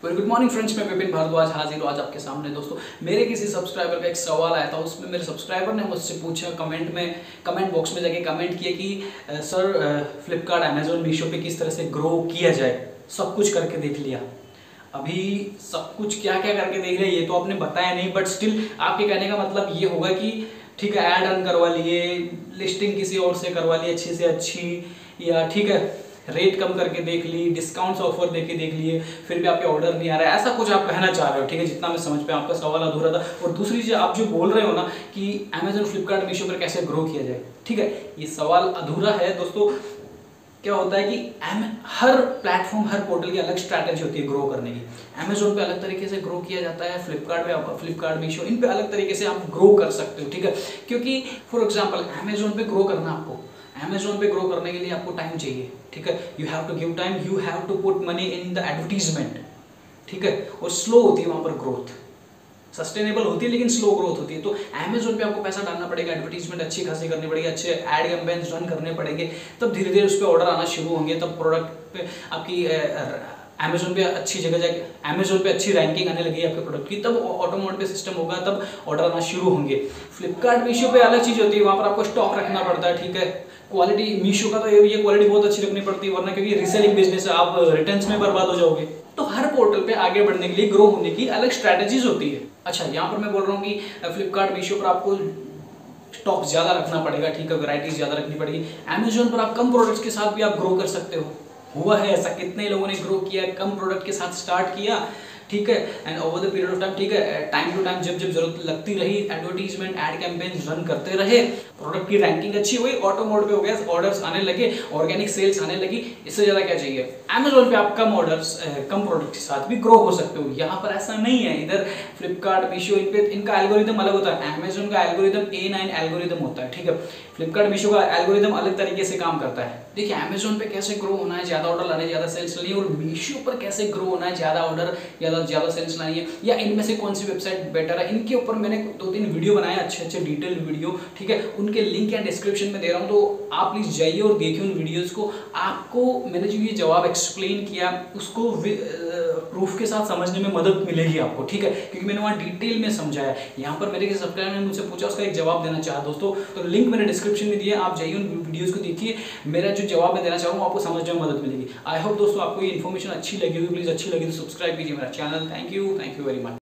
Very good morning friends, मैं विपिन भारद्वाज हाजिर हूँ आज आपके सामने। दोस्तों, मेरे किसी सब्सक्राइबर का एक सवाल आया था। उसमें मेरे सब्सक्राइबर ने मुझसे पूछा, कमेंट बॉक्स में जाके कमेंट किया कि सर फ्लिपकार्ट, अमेजोन, मीशो पे किस तरह से ग्रो किया जाए। सब कुछ करके देख लिया, अभी सब कुछ क्या क्या करके देख लिया ये तो आपने बताया नहीं, बट स्टिल आपके कहने का मतलब ये होगा कि ठीक है, ऐड रन करवा लिए, लिस्टिंग किसी और से करवा ली अच्छी से अच्छी, या ठीक है रेट कम करके देख ली, डिस्काउंट्स ऑफर देके देख लिए, फिर भी आपके ऑर्डर नहीं आ रहा है, ऐसा कुछ आप कहना चाह रहे हो। ठीक है, जितना मैं समझ पाया आपका सवाल अधूरा था। और दूसरी चीज आप जो बोल रहे हो ना कि अमेजोन, फ्लिपकार्ट, मीशो पर कैसे ग्रो किया जाए, ठीक है, ये सवाल अधूरा है। दोस्तों, क्या होता है कि हर प्लेटफॉर्म, हर पोर्टल की अलग स्ट्रैटेजी होती है ग्रो करने की। अमेजोन पे अलग तरीके से ग्रो किया जाता है, फ्लिपकार्ट, मीशो, इन पे अलग तरीके से आप ग्रो कर सकते हो। ठीक है, क्योंकि फॉर एग्जांपल अमेजोन पे ग्रो करना, अमेजोन पे ग्रो करने के लिए आपको टाइम चाहिए। ठीक है, you have to give time, you have to put money in the advertisement. ठीक है, और स्लो होती है वहां पर ग्रोथ, सस्टेनेबल होती है लेकिन स्लो ग्रोथ होती है। तो अमेजोन पे आपको पैसा डालना पड़ेगा, एडवर्टीजमेंट अच्छी खासी करनी पड़ेगी, अच्छे एड कैंपेन्स रन करने पड़ेंगे, तब धीरे धीरे उस पर ऑर्डर आना शुरू होंगे, तब प्रोडक्ट पे आपकी अमेजोन पे अच्छी जगह जाके अमेजोन पे अच्छी रैंकिंग आने लगी आपके प्रोडक्ट की, तब ऑटोमोड पे सिस्टम होगा, तब ऑर्डर आना शुरू होंगे। फ्लिपकार्ट, मीशो पे अलग चीज होती है, वहां पर आपको स्टॉक रखना पड़ता है। ठीक है, क्वालिटी मीशो का तो ये क्वालिटी बहुत अच्छी रखनी पड़ती है, वरना क्योंकि रीसेलिंग बिजनेस है, आप रिटर्न्स में बर्बाद हो जाओगे। तो हर पोर्टल पे आगे बढ़ने के लिए, ग्रो होने की अलग स्ट्रेटेजीज होती है। अच्छा, यहाँ पर मैं बोल रहा हूँ कि फ्लिपकार्ट, मीशो पर आपको स्टॉक ज्यादा रखना पड़ेगा, ठीक है, वैरायटीज ज्यादा रखनी पड़ेगी। अमेजोन पर आप कम प्रोडक्ट्स के साथ भी आप ग्रो कर सकते हो। हुआ है ऐसा, कितने लोगों ने ग्रो किया, कम प्रोडक्ट के साथ स्टार्ट किया, ठीक है, and over the period of time, ठीक है, टाइम टू टाइम जब जब जरूरत लगती रही, एडवर्टीजमेंट, एड कैंपेन रन करते रहे, प्रोडक्ट की रैंकिंग अच्छी हुई, ऑटो मोड पे हो गया, ऑर्डर्स आने लगे, ऑर्गेनिक सेल्स आने लगी। इससे ज्यादा क्या चाहिए। अमेजोन पे आप कम ऑर्डर्स, कम प्रोडक्ट के साथ भी ग्रो हो सकते हो। यहाँ पर ऐसा नहीं है। इधर फ्लिपकार्ट, मीशो, इन पे इनका एल्गोरिदम अलग होता है। अमेजोन का एल्गोरिदम A9 एल्गोरिदम होता है। ठीक है, फ्लिपकार्ट, मीशो का एल्गोरिदम अलग तरीके से काम करता है। देखिए, अमेजोन पे कैसे ग्रो होना है, ज्यादा ऑर्डर लाने, ज्यादा सेल्स लानी है, और मीशो पर कैसे ग्रो होना है, ज्यादा ऑर्डर, ज्यादा सेल्स लानी है, या इनमें से कौन सी वेबसाइट बेटर है, इनके ऊपर मैंने 2-3 वीडियो बनाए, अच्छे डिटेल वीडियो। ठीक है, उनके लिंक या डिस्क्रिप्शन में दे रहा हूँ, तो आप प्लीज जाइए और देखिए उन वीडियोस को। आपको मैंने जो ये जवाब एक्सप्लेन किया उसको प्रूफ के साथ समझने में मदद मिलेगी आपको। ठीक है, क्योंकि मैंने वहाँ डिटेल में समझाया। यहाँ पर मेरे सब्सक्राइबर ने मुझसे पूछा, उसका एक जवाब देना चाहा दोस्तों, तो लिंक मैंने डिस्क्रिप्शन में दिया, आप जाइए उन वीडियोस को देखिए। मेरा जो जवाब मैं देना चाह रहा हूँ आपको समझने में मदद मिलेगी। आई होप दोस्तों आपको ये इन्फॉर्मेशन अच्छी लगी होगी। प्लीज अच्छी लगी तो सब्सक्राइब कीजिए मेरा channel. Thank you very much.